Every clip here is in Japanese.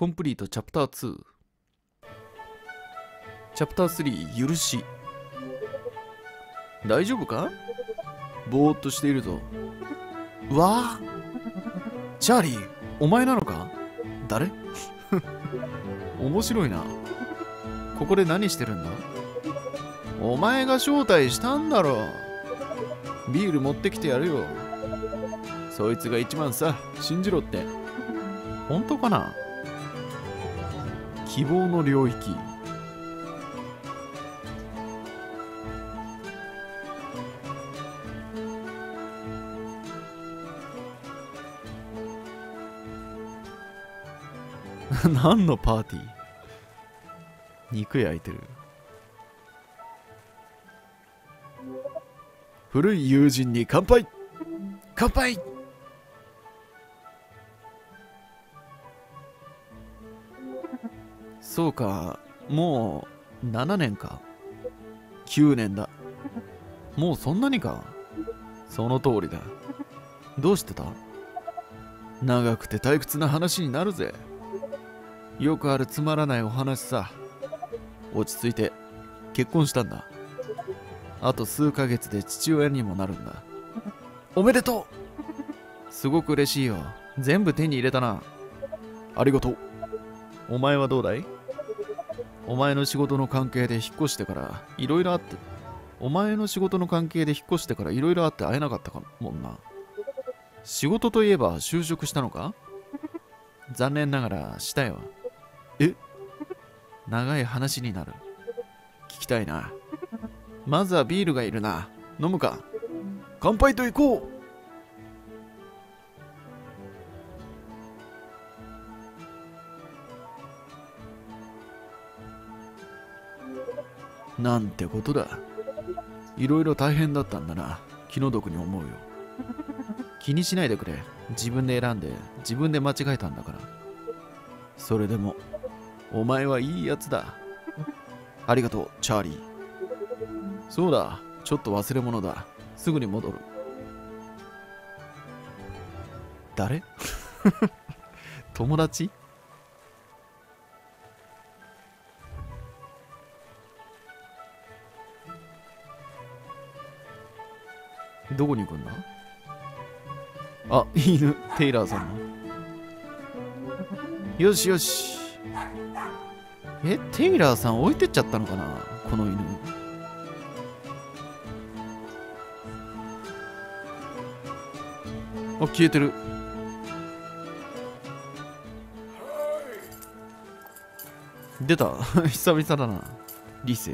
コンプリートチャプター2。チャプター3、許し。大丈夫か？ぼーっとしているぞ。うわあ、チャーリー、お前なのか？誰？面白いな。ここで何してるんだ？お前が招待したんだろ。ビール持ってきてやるよ。そいつが一番さ、信じろって。本当かな？希望の領域。何のパーティー？肉焼いてる。古い友人に乾杯！乾杯！そうか、もう7年か。9年だ。もうそんなにか。その通りだ。どうしてた？長くて退屈な話になるぜ。よくあるつまらないお話さ。落ち着いて結婚したんだ。あと数ヶ月で父親にもなるんだ。おめでとう！すごく嬉しいよ。全部手に入れたな。ありがとう。お前はどうだい？お前の仕事の関係で引っ越してからいろいろあって、会えなかったかもんな。仕事といえば就職したのか？残念ながらしたよ。え？長い話になる。聞きたいな。まずはビールがいるな。飲むか？乾杯と行こう。なんてことだ。いろいろ大変だったんだな。気の毒に思うよ。気にしないでくれ。自分で選んで自分で間違えたんだから。それでもお前はいいやつだ。ありがとう、チャーリー。そうだ、ちょっと忘れ物だ。すぐに戻る。誰？友達？どこに行くんだ？あ、犬、テイラーさんの。よしよし。テイラーさん置いてっちゃったのかな、この犬。あ、消えてる。出た。久々だな、理性。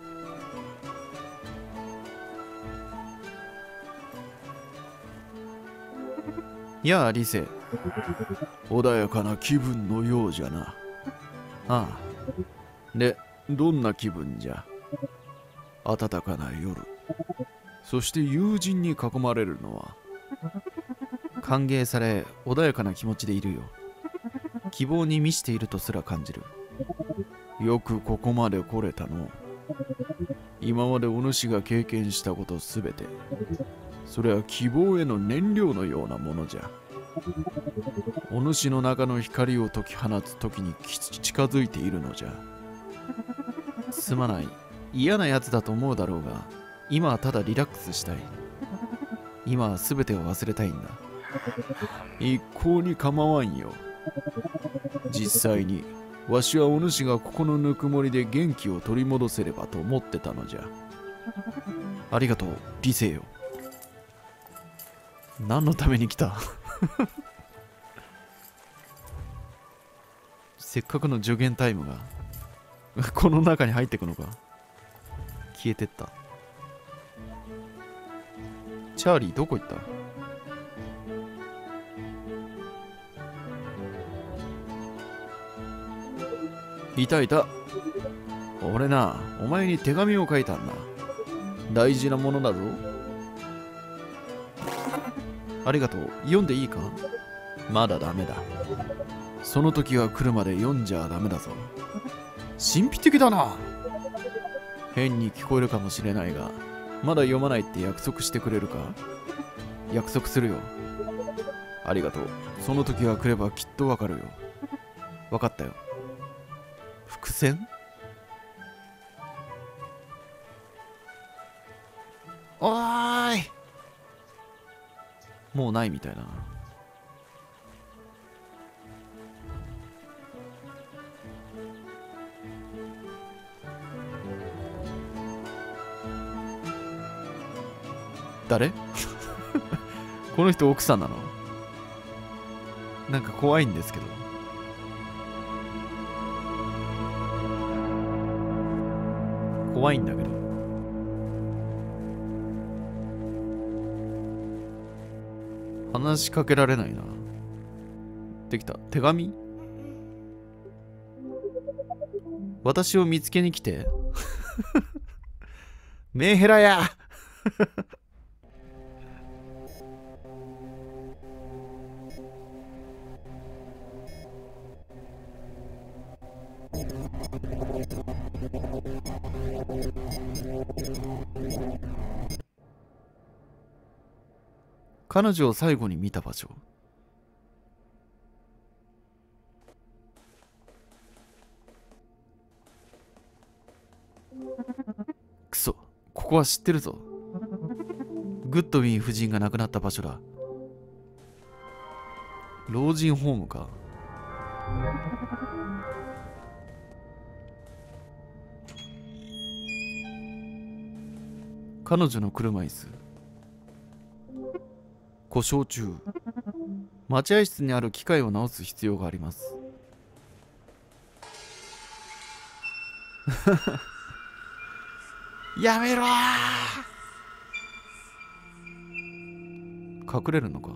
やあ、理性。穏やかな気分のようじゃな。ああ。で、どんな気分じゃ？暖かな夜。そして友人に囲まれるのは。歓迎され、穏やかな気持ちでいるよ。希望に満ちているとすら感じる。よくここまで来れたの。今までお主が経験したことすべて。それは希望への燃料のようなものじゃ。お主の中の光を解き放つ時に近づいているのじゃ。すまない。嫌なやつだと思うだろうが、今はただリラックスしたい。今は全てを忘れたいんだ。一向に構わんよ。実際にわしはお主がここのぬくもりで元気を取り戻せればと思ってたのじゃ。ありがとう、理性よ。何のために来た？せっかくの助言タイムがこの中に入ってくのか。消えてった。チャーリーどこ行った？いたいた。俺な、お前に手紙を書いたんだ。大事なものだぞ。ありがとう。読んでいいか？まだダメだ。その時が来るまで読んじゃダメだぞ。神秘的だな。変に聞こえるかもしれないが、まだ読まないって約束してくれるか？約束するよ。ありがとう。その時が来ればきっとわかるよ。 わかったよ。伏線？おーい、もうないみたいな。誰この人奥さんなの？なんか怖いんですけど。怖いんだけど。話しかけられないな。できた。手紙？私を見つけに来て。メンヘラや。彼女を最後に見た場所。くそ、ここは知ってるぞ。グッドウィン夫人が亡くなった場所だ。老人ホームか。彼女の車椅子故障中。待合室にある機械を直す必要があります。やめろー。隠れるのか。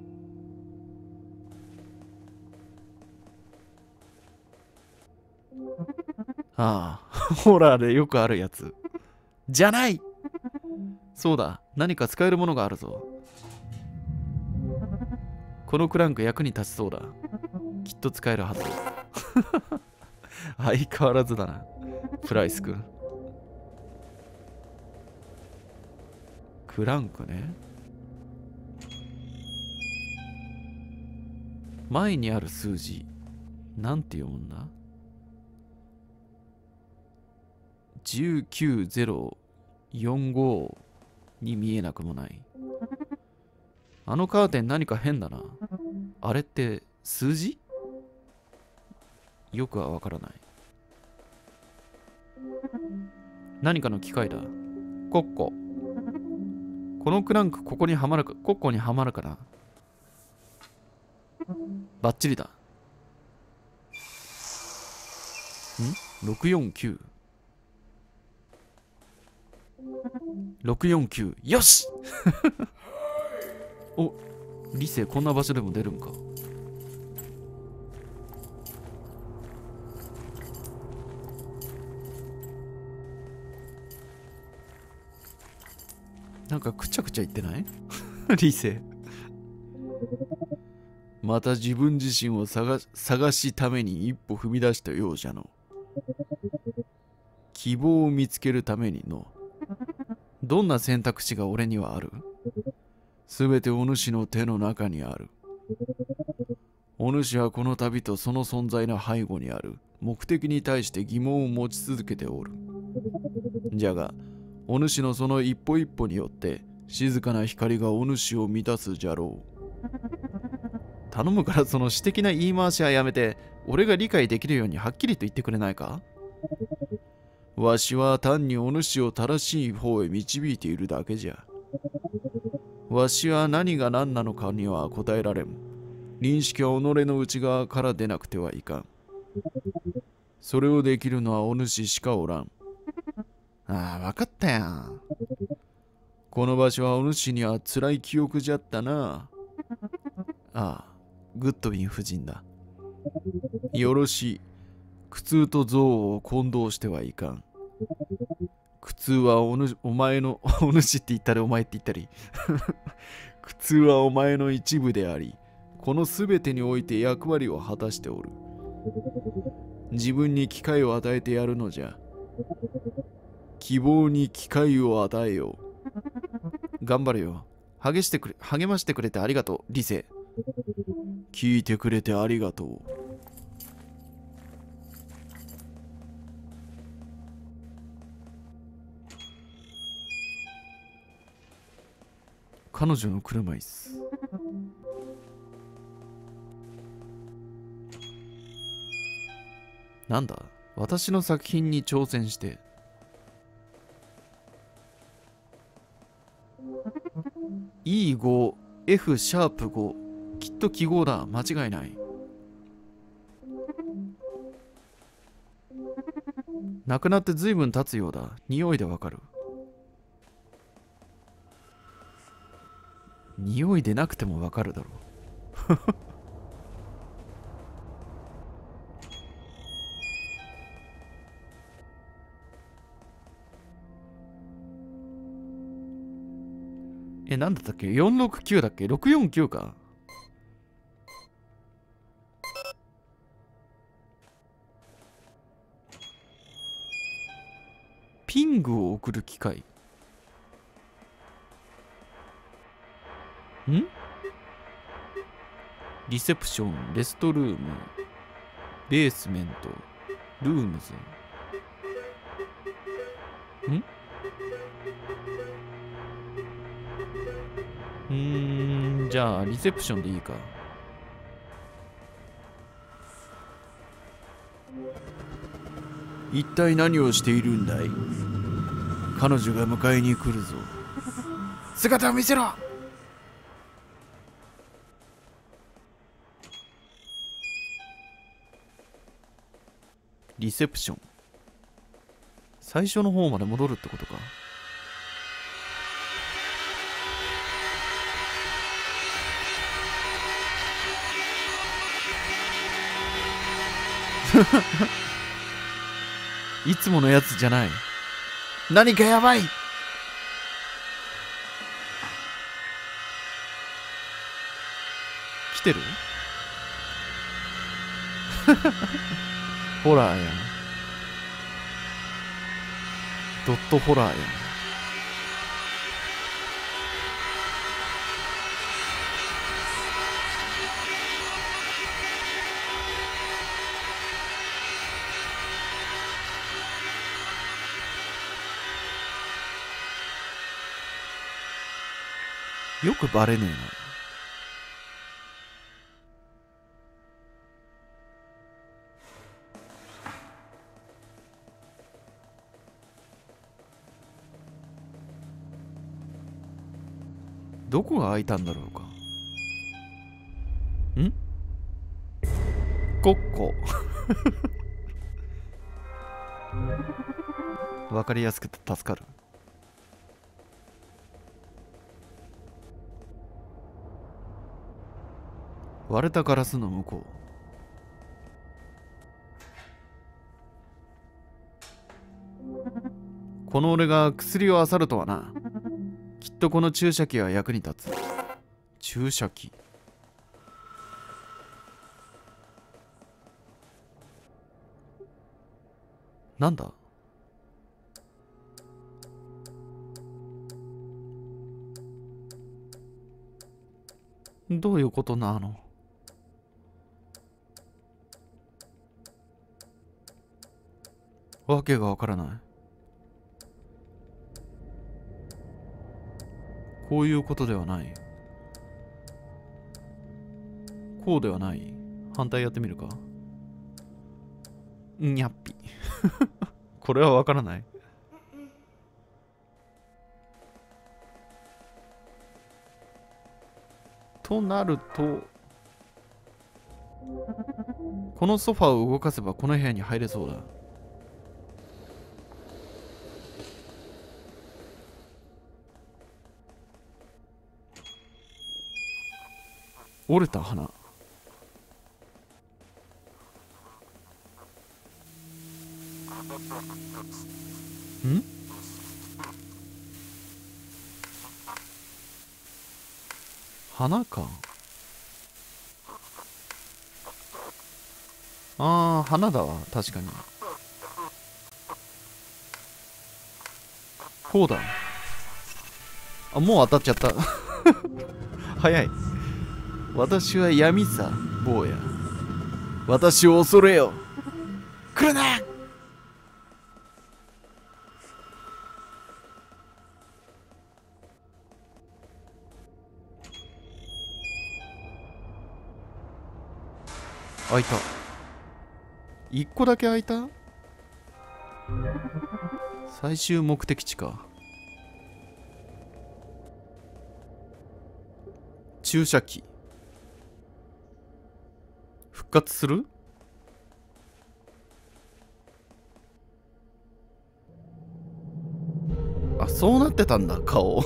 ああ、ホラーでよくあるやつ。じゃない。そうだ、何か使えるものがあるぞ。このクランク役に立ちそうだ。きっと使えるはず。相変わらずだな、プライス君。クランクね。前にある数字、なんて読むんだ？ 19045 に見えなくもない。あのカーテン何か変だな。あれって数字？よくはわからない。何かの機械だ。コッコ。このクランクここにはまるか、コッコにはまるかな。バッチリだ。ん ?649。649。よしお、理性こんな場所でも出るんか。なんかくちゃくちゃ言ってない理性。また自分自身を探しために一歩踏み出したようじゃの。希望を見つけるためにの。どんな選択肢が俺にはある？すべてお主の手の中にある。お主はこの旅とその存在の背後にある目的に対して疑問を持ち続けておる。じゃが、お主のその一歩一歩によって静かな光がお主を満たすじゃろう。頼むからその私的な言い回しはやめて、俺が理解できるようにはっきりと言ってくれないか？わしは単にお主を正しい方へ導いているだけじゃ。わしは何が何なのかには答えられん。認識は己の内側から出なくてはいかん。それをできるのはお主しかおらん。ああ、わかったやん。この場所はお主には辛い記憶じゃったな。ああ、グッドウィン夫人だ。よろしい。苦痛と憎悪を混同してはいかん。苦痛はお前の、お主って言ったりお前って言ったり。苦痛はお前の一部であり、このすべてにおいて役割を果たしておる。自分に機会を与えてやるのじゃ。希望に機会を与えよう。頑張れよ。励ましてくれてありがとう、理性。聞いてくれてありがとう。 彼女の車椅子。なんだ、私の作品に挑戦して。E5、F シャープ5。きっと記号だ。間違いない。なくなって随分経つようだ。匂いでわかる。匂いでなくてもわかるだろう。なんだったっけ ?469 だっけ ?649 か。ピングを送る機械。んリセプション、レストルーム、ベースメント、ルームズ。じゃあ、リセプションでいいか。一体何をしているんだい？彼女が迎えに来るぞ。姿を見せろ！リセプション。最初の方まで戻るってことか。いつものやつじゃない。何かやばい。来てる？ホラーやん。ドットホラーやん。よくバレねえな。どこが開いたんだろうか。ん？コッコ。わかりやすくて助かる。割れたガラスの向こう。この俺が薬を漁るとはな。きっとこの注射器は役に立つ。注射器。なんだ？どういうことなの？わけがわからない。こういうことではない。こうではない。反対やってみるか。にゃっぴ。これはわからない。となると、このソファを動かせばこの部屋に入れそうだ。折れた花。ん？花か。ああ、花だわ。確かに。こうだ。あ、もう当たっちゃった。早い。私は闇さ、坊や。私を恐れよ。来るな！ 開いた。一個だけ開いた。最終目的地か。注射器。復活する？あ、そうなってたんだ、顔。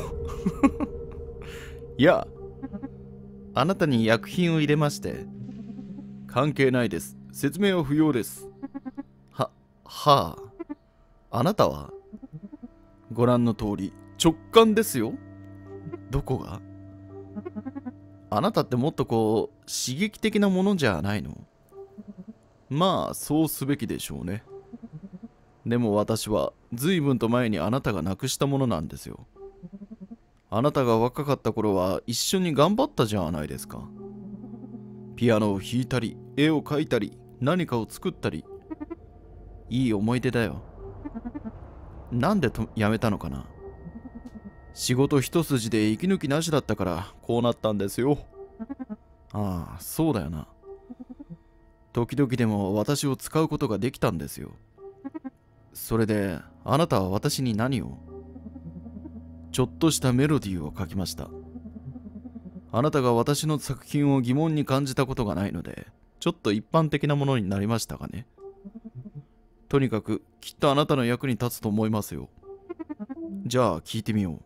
いや、あなたに薬品を入れまして。関係ないです。説明は不要です。はあ。あなたはご覧の通り直感ですよ。どこが？あなたってもっとこう刺激的なものじゃないの？まあそうすべきでしょうね。でも私は随分と前にあなたがなくしたものなんですよ。あなたが若かった頃は一緒に頑張ったじゃないですか。ピアノを弾いたり絵を描いたり何かを作ったり。いい思い出だよ。なんでやめたのかな。仕事一筋で息抜きなしだったからこうなったんですよ。ああ、そうだよな。時々でも私を使うことができたんですよ。それであなたは私に何を？ちょっとしたメロディーを書きました。あなたが私の作品を疑問に感じたことがないので、ちょっと一般的なものになりましたがね。とにかくきっとあなたの役に立つと思いますよ。じゃあ聞いてみよう。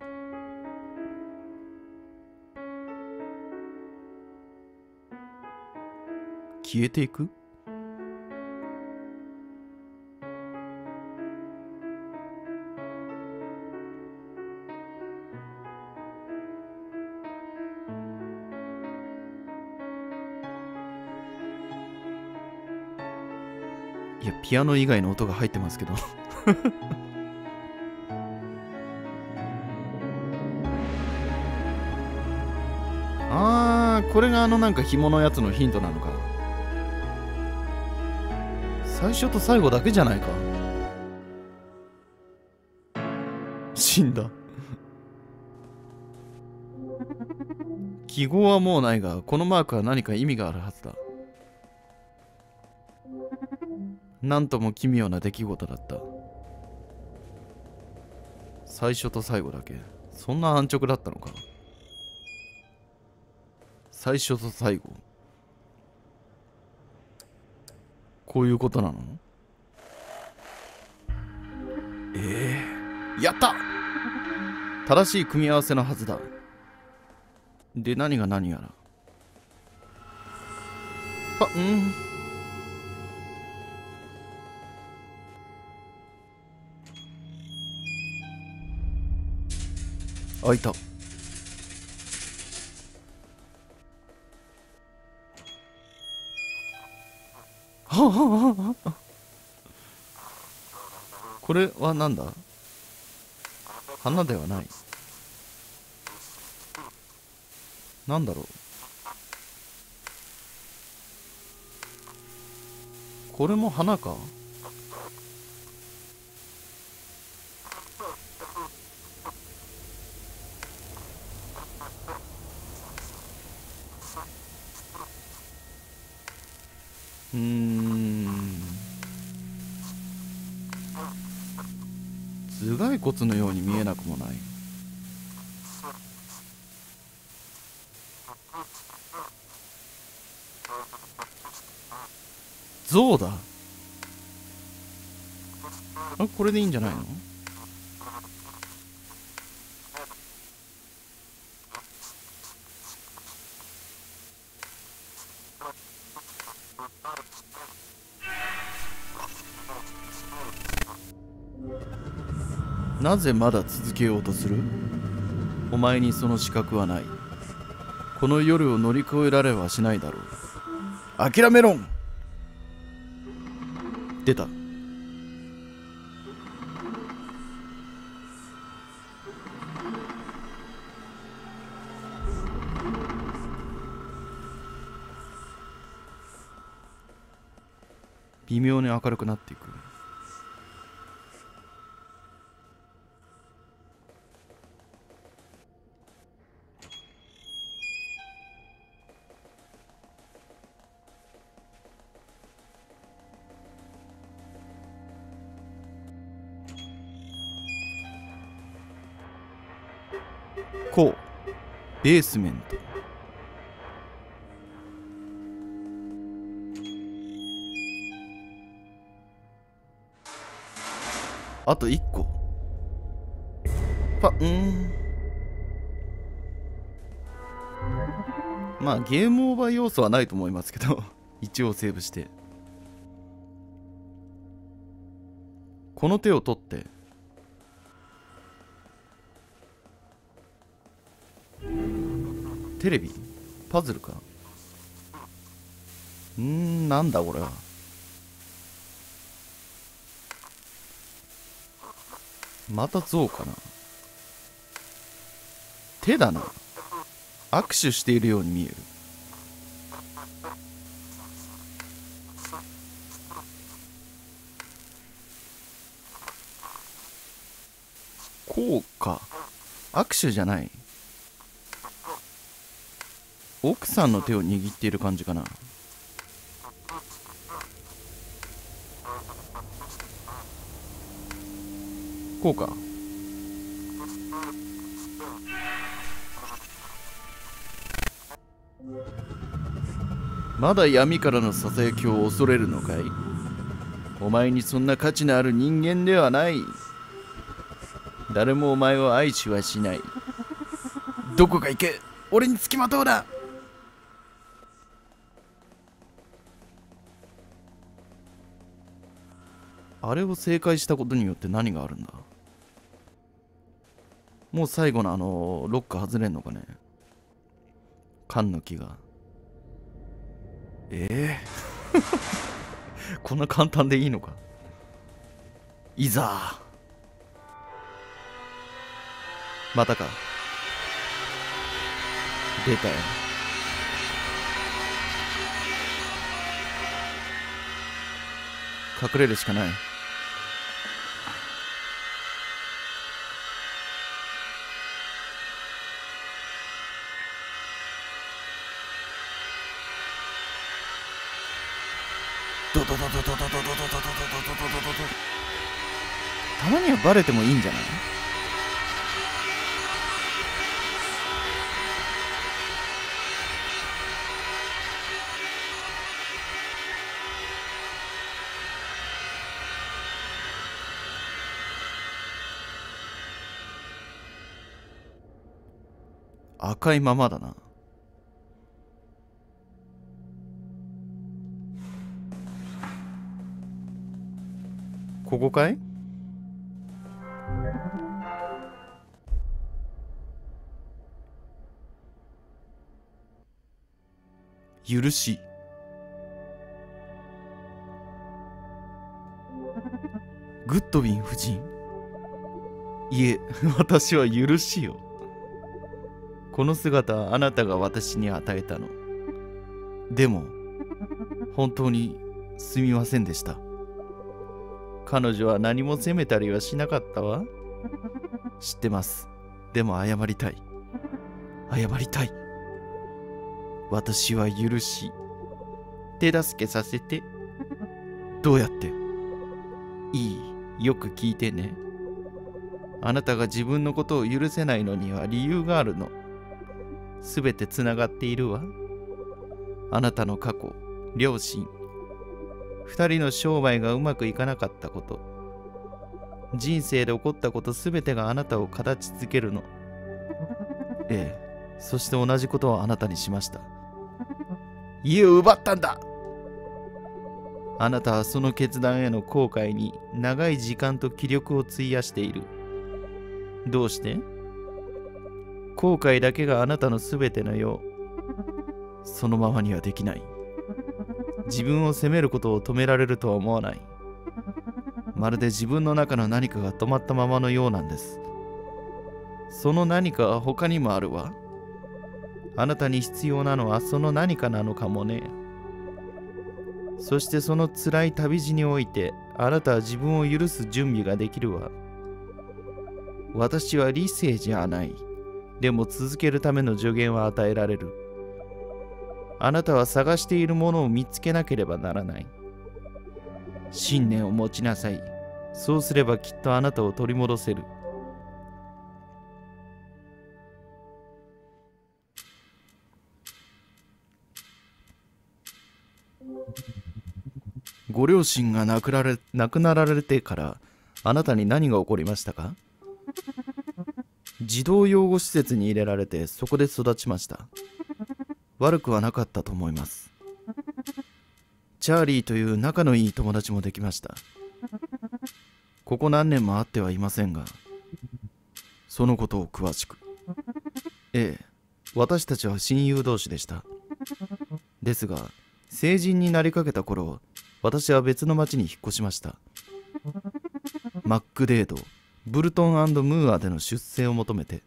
消えていく？いや、ピアノ以外の音が入ってますけど。あー、これがなんか紐のやつのヒントなのか。最初と最後だけじゃないか。死んだ。記号はもうないが、このマークは何か意味があるはずだ。なんとも奇妙な出来事だった。最初と最後だけ。そんな安直だったのか。最初と最後。こういうことなの？やった！正しい組み合わせのはずだ。で、何が何やら。開いた。これはなんだ？花ではない。なんだろう。これも花か？頭蓋骨のように見えなくもない。象だ。あ、これでいいんじゃないの？なぜまだ続けようとする？お前にその資格はない。この夜を乗り越えられはしないだろう。諦めろん！出た。微妙に明るくなっていく。 ベースメント。あと1個。まあゲームオーバー要素はないと思いますけど一応セーブして、この手を取ってテレビパズルか。なんだこれは。また象かな。手だな。握手しているように見える。こうか。握手じゃない。奥さんの手を握っている感じかな。こうか。まだ闇からのささやきを恐れるのかい。お前にそんな価値のある人間ではない。誰もお前を愛しはしない。どこか行け。俺につきまとうな。あれを正解したことによって何があるんだ。もう最後のロック外れんのかね。缶の木が。こんな簡単でいいのか。いざ。またか。出たよ。隠れるしかない。たまにはバレてもいいんじゃない？赤いままだな。ここかい？許し。グッドウィン夫人。いえ、私は許しよ。この姿はあなたが私に与えたの。でも、本当にすみませんでした。彼女は何も責めたりはしなかったわ。知ってます。でも謝りたい。謝りたい。私は許し、手助けさせて。どうやって？いい、よく聞いてね。あなたが自分のことを許せないのには理由があるの。すべてつながっているわ。あなたの過去、両親、二人の商売がうまくいかなかったこと、人生で起こったことすべてがあなたを形づけるの。ええ、そして同じことをあなたにしました。家を奪ったんだ。あなたはその決断への後悔に長い時間と気力を費やしている。どうして？後悔だけがあなたのすべてのよう。そのままにはできない。自分を責めることを止められるとは思わない。まるで自分の中の何かが止まったままのようなんです。その何かは他にもあるわ。あなたに必要なのはその何かなのかもね。そしてその辛い旅路においてあなたは自分を許す準備ができるわ。私は理性じゃない。でも続けるための助言は与えられる。あなたは探しているものを見つけなければならない。信念を持ちなさい。そうすればきっとあなたを取り戻せる。 ご両親が亡くなられてからあなたに何が起こりましたか？児童養護施設に入れられてそこで育ちました。悪くはなかったと思います。チャーリーという仲のいい友達もできました。ここ何年も会ってはいませんが、そのことを詳しく。ええ、私たちは親友同士でした。ですが、成人になりかけた頃、私は別の町に引っ越しました。マックデード、ブルトン&ムーアでの出世を求めて。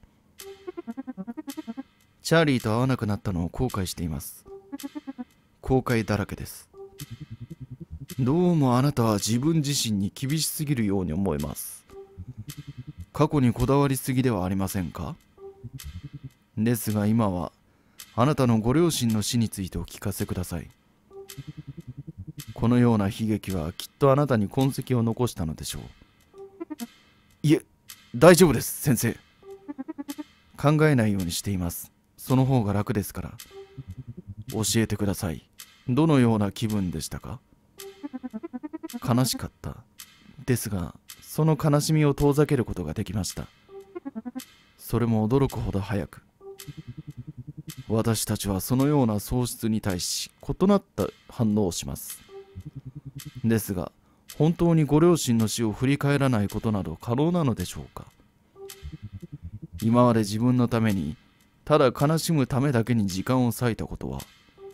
チャーリーと会わなくなったのを後悔しています。後悔だらけです。どうもあなたは自分自身に厳しすぎるように思えます。過去にこだわりすぎではありませんか？ですが今はあなたのご両親の死についてお聞かせください。このような悲劇はきっとあなたに痕跡を残したのでしょう。いえ、大丈夫です、先生。考えないようにしています。その方が楽ですから。教えてください。どのような気分でしたか？悲しかった。ですが、その悲しみを遠ざけることができました。それも驚くほど早く。私たちはそのような喪失に対し異なった反応をします。ですが、本当にご両親の死を振り返らないことなど可能なのでしょうか？今まで自分のために、ただ悲しむためだけに時間を割いたことは、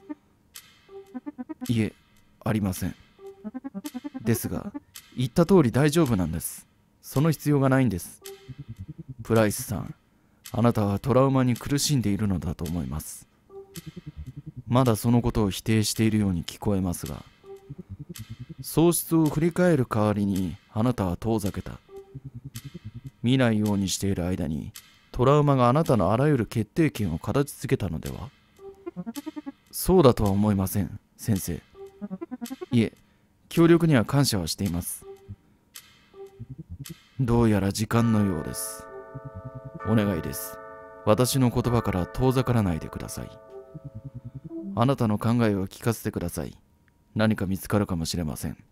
いえ、ありません。ですが、言った通り大丈夫なんです。その必要がないんです。プライスさん、あなたはトラウマに苦しんでいるのだと思います。まだそのことを否定しているように聞こえますが、喪失を振り返る代わりにあなたは遠ざけた。見ないようにしている間にトラウマがあなたのあらゆる決定権を形づけたのでは？そうだとは思いません、先生。いえ、協力には感謝はしています。どうやら時間のようです。お願いです。私の言葉から遠ざからないでください。あなたの考えを聞かせてください。何か見つかるかもしれません。